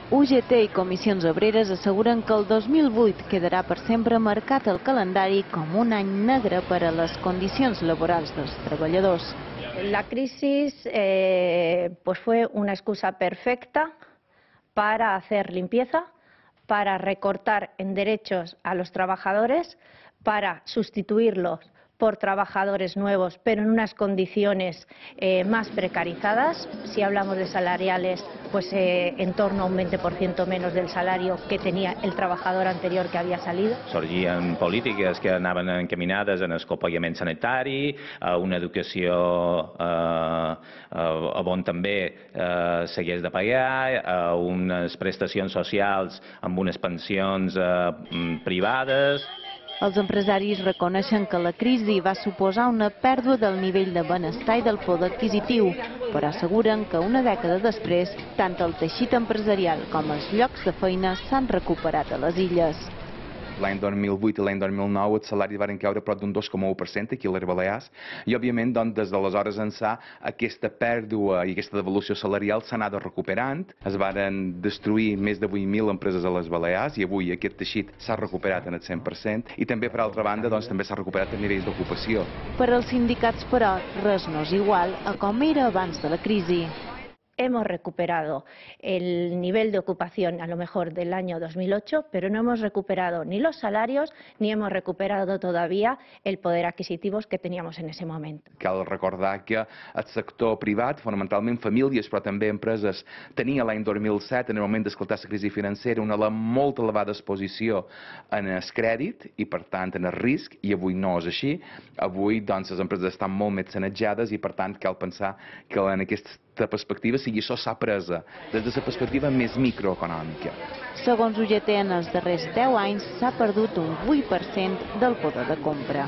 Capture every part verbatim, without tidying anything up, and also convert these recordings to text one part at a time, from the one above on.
U G T i Comissions Obreres asseguren que el dos mil vuit quedarà per sempre marcat al calendari com un any negre per a les condicions laborals dels treballadors. La crisis eh, pues fue una excusa perfecta para hacer limpieza, para recortar en derechos a los trabajadores, para sustituirlos por trabajadores nuevos, pero en unas condiciones eh, más precarizadas. Si hablamos de salariales, pues eh, en torno a un veinte por ciento menos del salario que tenía el trabajador anterior que había salido. Sorgien polítiques que anaven encaminades en el copagament sanitari, a una educació eh, eh, on també eh, s'hagués de pagar, a unes prestacions socials amb unes pensions eh, privades. Els empresaris reconeixen que la crisi va suposar una pèrdua del nivell de benestar i del poder adquisitiu, però asseguren que una dècada després, tant el teixit empresarial com els llocs de feina s'han recuperat a les illes. L'any dos mil vuit i l'any dos mil nou els salaris van caure prop d'un dos coma u per cent aquí a les Balears i, òbviament, doncs, des d'aleshores ençà aquesta pèrdua i aquesta devolució salarial s'ha anat recuperant. Es van destruir més de vuit mil empreses a les Balears i avui aquest teixit s'ha recuperat en el cent per cent i també, per altra banda, doncs, també s'ha recuperat el nivell d'ocupació. Per als sindicats, però, res no és igual a com era abans de la crisi. Hemos recuperado el nivel de ocupación, a lo mejor del año dos mil ocho, pero no hemos recuperado ni los salarios ni hemos recuperado todavía el poder adquisitivo que teníamos en ese momento. Cal recordar que el sector privat, fonamentalment famílies, però també empreses, tenia l'any dos mil set, en el moment d'esclatar la crisi financera, una molt elevada exposició en el crèdit i, per tant, en el risc, i avui no és així. Avui, doncs, les empreses estan molt més sanejades i, per tant, cal pensar que en aquesta perspectiva sigui això s'ha presa des de la perspectiva més microeconòmica. Segons U G T, en els darrers deu anys s'ha perdut un vuit per cent del poder de compra.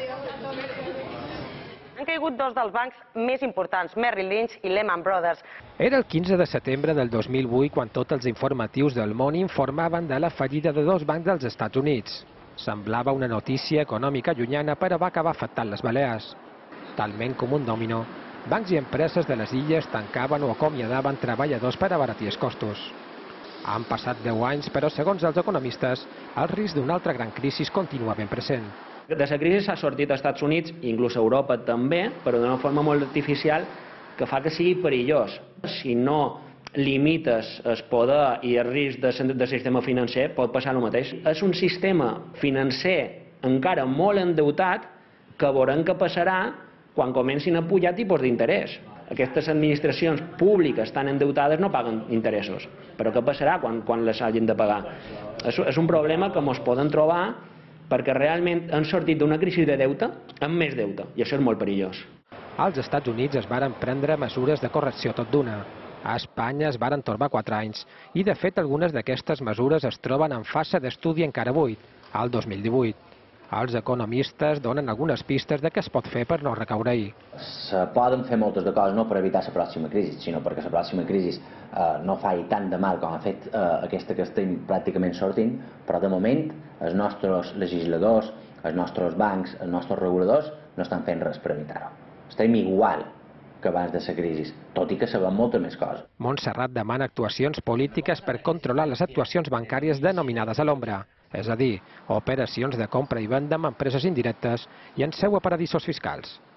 Han caigut dos dels bancs més importants, Merrill Lynch i Lehman Brothers. Era el quinze de setembre del dos mil vuit quan tots els informatius del món informaven de la fallida de dos bancs dels Estats Units. Semblava una notícia econòmica llunyana, però va acabar afectant les Balears. Talment com un dòmino, bancs i empreses de les illes tancaven o acomiadaven treballadors per abaratir els costos. Han passat deu anys, però segons els economistes, el risc d'una altra gran crisi continua ben present. De la crisi s'ha sortit als Estats Units, inclús a Europa també, però d'una forma molt artificial que fa que sigui perillós. Si no limites el poder i el risc del sistema financer, pot passar el mateix. És un sistema financer encara molt endeutat que veurem què passarà quan comencin a pujar tipus d'interès. Aquestes administracions públiques tan endeutades no paguen interessos. Però què passarà quan, quan les hagin de pagar? És, és un problema que ens poden trobar perquè realment han sortit d'una crisi de deute amb més deute, i això és molt perillós. Als Estats Units es varen prendre mesures de correcció tot d'una. A Espanya es varen torbar quatre anys, i de fet algunes d'aquestes mesures es troben en fase d'estudi encara avui, al dos mil divuit. Els economistes donen algunes pistes de què es pot fer per no recaure-hi. Se poden fer moltes de coses no per evitar la pròxima crisi, sinó perquè la pròxima crisi eh, no faci tant de mal com ha fet eh, aquesta que estem pràcticament sortint, però de moment els nostres legisladors, els nostres bancs, els nostres reguladors no estan fent res per evitar-ho. Estem igual que abans de la crisi, tot i que sabem molta més cosa. Montserrat demana actuacions polítiques per controlar les actuacions bancàries denominades a l'ombra, és a dir, operacions de compra i venda amb empreses indirectes i en seu a paradisos fiscals.